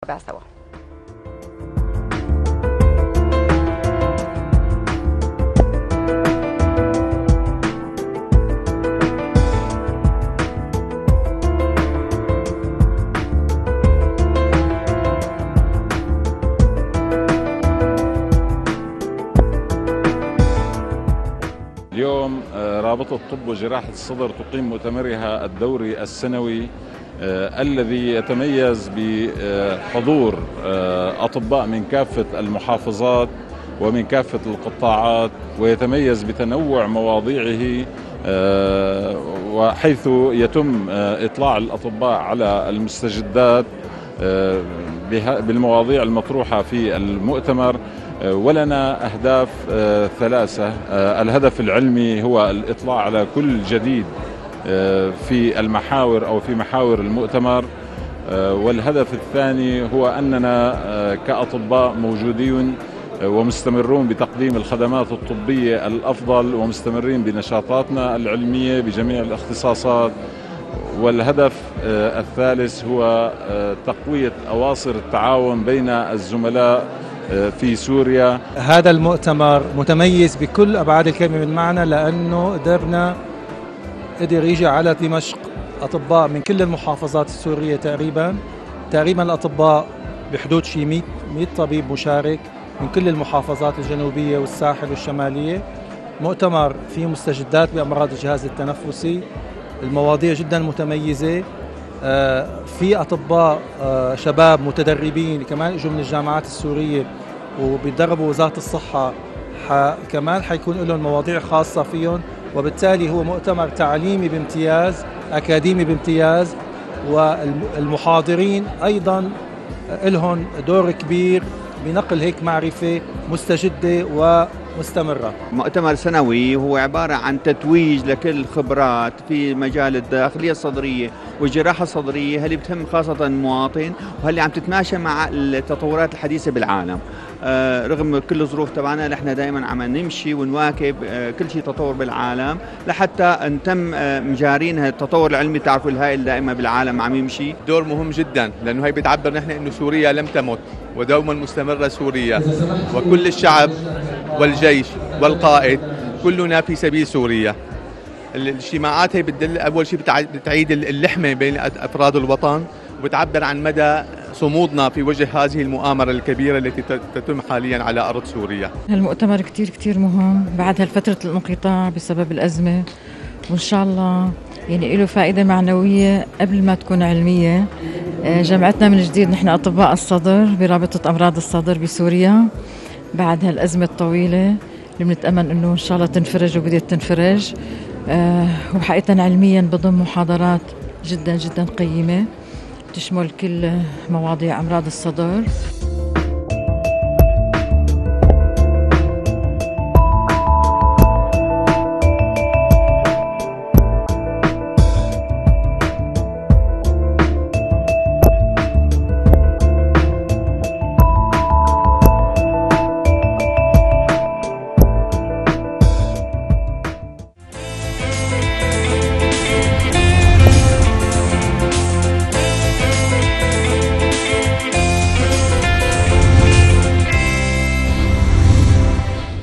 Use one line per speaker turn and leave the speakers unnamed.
نتابع سوا.
اليوم رابطة الطب وجراحة الصدر تقيم مؤتمرها الدوري السنوي الذي يتميز بحضور أطباء من كافة المحافظات ومن كافة القطاعات، ويتميز بتنوع مواضيعه، وحيث يتم إطلاع الأطباء على المستجدات بالمواضيع المطروحة في المؤتمر. ولنا أهداف ثلاثة. الهدف العلمي هو الإطلاع على كل جديد في المحاور أو في محاور المؤتمر، والهدف الثاني هو أننا كأطباء موجودين ومستمرون بتقديم الخدمات الطبية الأفضل ومستمرين بنشاطاتنا العلمية بجميع الاختصاصات. والهدف الثالث هو تقوية أواصر التعاون بين الزملاء في سوريا.
هذا المؤتمر متميز بكل أبعاد الكلمة من معنى، لأنه قدر يجي على دمشق أطباء من كل المحافظات السورية تقريبا الأطباء بحدود شي 100 طبيب مشارك من كل المحافظات الجنوبية والساحل والشمالية. مؤتمر فيه مستجدات بأمراض الجهاز التنفسي، المواضيع جدا متميزة، في أطباء شباب متدربين كمان اجوا من الجامعات السورية وبيدربوا وزارة الصحة، كمان حيكون لهم مواضيع خاصة فيهم، وبالتالي هو مؤتمر تعليمي بامتياز، أكاديمي بامتياز، والمحاضرين أيضا لهم دور كبير بنقل هيك معرفة مستجدة ومستمرة.
مؤتمر سنوي هو عبارة عن تتويج لكل الخبرات في مجال الداخلية الصدرية والجراحة الصدرية، اللي بتهم خاصة المواطن وهاللي عم تتماشى مع التطورات الحديثة بالعالم. رغم كل الظروف تبعنا نحن دائما عم نمشي ونواكب كل شيء تطور بالعالم لحتى نتم مجارين التطور العلمي. تعرفوا الهائل دائما بالعالم عم يمشي.
دور مهم جدا، لأنه هي بتعبر نحن إنه سوريا لم تمت ودوما مستمرة سوريا، وكل الشعب والجيش والقائد كلنا في سبيل سوريا. الاجتماعات هي بتدل أول شيء بتعيد اللحمة بين أفراد الوطن، وبتعبر عن مدى صمودنا في وجه هذه المؤامرة الكبيرة التي تتم حاليا على أرض سوريا.
هالمؤتمر كتير مهم بعد هالفترة الانقطاع بسبب الأزمة، وإن شاء الله يعني له فائدة معنوية قبل ما تكون علمية. جمعتنا من جديد نحن أطباء الصدر برابطة أمراض الصدر بسوريا بعد هالأزمة الطويلة اللي بنتأمل إنه إن شاء الله تنفرج وبدأت تنفرج. وحقيقة علميا بضم محاضرات جدا قيمة تشمل كل مواضيع أمراض الصدر.